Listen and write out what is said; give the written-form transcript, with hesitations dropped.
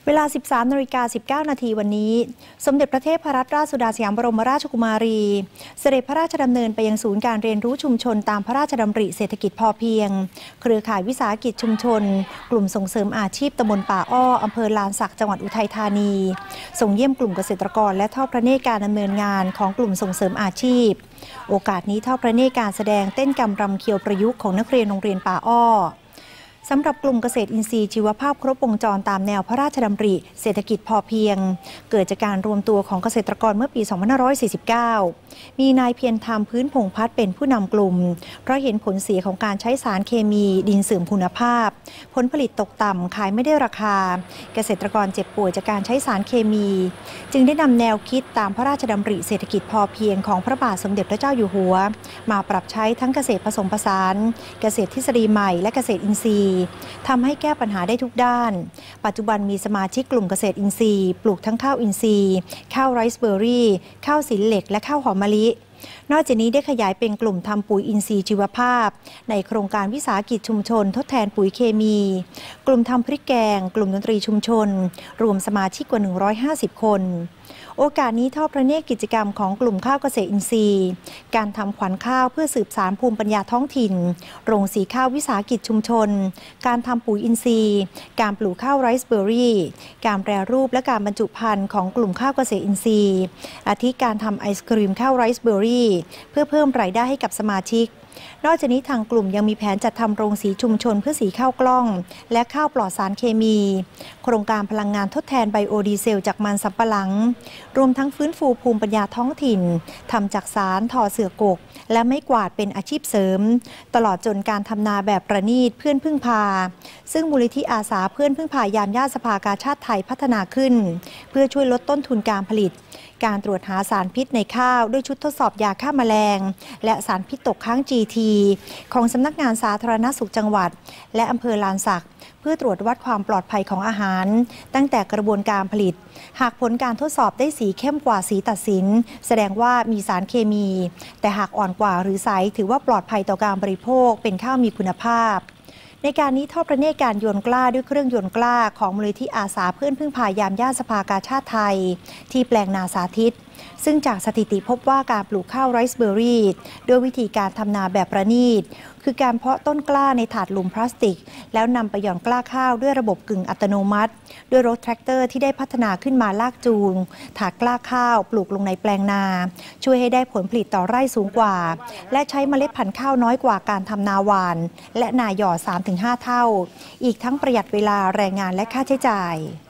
เวลา 13:19 น.วันนี้สมเด็จพระเทพรัตนราชสุดาสยามบรมราชกุมารีเสด็จพระราชดำเนินไปยังศูนย์การเรียนรู้ชุมชนตามพระราชดำริเศรษฐกิจพอเพียงเครือข่ายวิสาหกิจชุมชนกลุ่มส่งเสริมอาชีพตำบลป่าอ้ออำเภอลานสักจังหวัดอุทัยธานีส่งเยี่ยมกลุ่มเกษตรกรและทอดพระเนตรการดำเนินงานของกลุ่มส่งเสริมอาชีพโอกาสนี้ทอดพระเนตรการแสดงเต้นกำรำเคียวประยุกต์ของนักเรียนโรงเรียนป่าอ้อสำหรับกลุ่มเกษตรอินทรีย์ชีวภาพครบวงจรตามแนวพระราชดำริเศรษฐกิจพอเพียงเกิดจากการรวมตัวของเกษตรกรเมื่อปี 2549 มีนายเพียรธรรมพื้นพงษ์พัฒน์เป็นผู้นำกลุ่มเพราะเห็นผลเสียของการใช้สารเคมีดินเสื่อมคุณภาพผลผลิตตกต่ำขายไม่ได้ราคาเกษตรกรเจ็บป่วยจากการใช้สารเคมีจึงได้นำแนวคิดตามพระราชดำริเศรษฐกิจพอเพียงของพระบาทสมเด็จพระเจ้าอยู่หัวมาปรับใช้ทั้งเกษตรผสมผสานเกษตรทฤษฎีใหม่และเกษตรอินทรีย์ทำให้แก้ปัญหาได้ทุกด้านปัจจุบันมีสมาชิกกลุ่มเกษตรอินทรีย์ปลูกทั้งข้าวอินทรีย์ข้าวไรซ์เบอร์รี่ข้าวสินเหล็กและข้าวหอมมะลินอกจากนี้ได้ขยายเป็นกลุ่มทำปุ๋ยอินทรีย์ชีวภาพในโครงการวิสาหกิจชุมชนทดแทนปุ๋ยเคมีกลุ่มทำพริกแกงกลุ่มดนตรีชุมชนรวมสมาชิกกว่า150 คนโอกาสนี้ทอดพระเนตรกิจกรรมของกลุ่มข้าวเกษตรอินทรีย์การทำขวัญข้าวเพื่อสืบสานภูมิปัญญาท้องถิ่นโรงสีข้าววิสาหกิจชุมชนการทำปุ๋ยอินทรีย์การปลูกข้าวไรซ์เบอร์รี่การแปรรูปและการบรรจุภัณฑ์ของกลุ่มข้าวเกษตรอินทรีย์อาทิการทำไอศกรีมข้าวไรซ์เบอร์รี่เพื่อเพิ่มรายได้ให้กับสมาชิกนอกจากนี้ทางกลุ่มยังมีแผนจัดทำโรงสีชุมชนเพื่อสีข้าวกล้องและข้าวปลอดสารเคมีโครงการพลังงานทดแทนไบโอดีเซลจากมันสำปะหลังรวมทั้งฟื้นฟูภูมิปัญญาท้องถิ่นทำจากสารทอเสื่อกกและไม้กวาดเป็นอาชีพเสริมตลอดจนการทำนาแบบประณีตเพื่อนพึ่งพาซึ่งมูลนิธิอาสาเพื่อนพึ่งพายามญาติสภากาชาดไทยพัฒนาขึ้นเพื่อช่วยลดต้นทุนการผลิตการตรวจหาสารพิษในข้าวด้วยชุดทดสอบยาฆ่าแมลงและสารพิษตกค้าง GT ของสำนักงานสาธารณสุขจังหวัดและอำเภอลานสักเพื่อตรวจวัดความปลอดภัยของอาหารตั้งแต่กระบวนการผลิตหากผลการทดสอบได้สีเข้มกว่าสีตัดสินแสดงว่ามีสารเคมีแต่หากอ่อนกว่าหรือใสถือว่าปลอดภัยต่อการบริโภคเป็นข้าวมีคุณภาพในการนี้ทอดพระเนตรการโยนกล้าด้วยเครื่องโยนกล้าของมูลนิธิอาสาเพื่อนพึ่งพายามญาติสภากาชาดไทยที่แปลงนาสาธิตซึ่งจากสถิติพบว่าการปลูกข้าวไรซ์เบอร์รี่ด้วยวิธีการทำนาแบบประณีตคือการเพาะต้นกล้าในถาดหลุมพลาสติกแล้วนำไปหย่อนกล้าข้าวด้วยระบบกึ่งอัตโนมัติด้วยรถแทรกเตอร์ที่ได้พัฒนาขึ้นมาลากจูงถาดกล้าข้าวปลูกลงในแปลงนาช่วยให้ได้ผลผลิตต่อไร่สูงกว่าและใช้เมล็ดพันธุ์ข้าวน้อยกว่าการทำนาหวานและนาหย่อ 3-5 เท่าอีกทั้งประหยัดเวลาแรงงานและค่าใช้จ่าย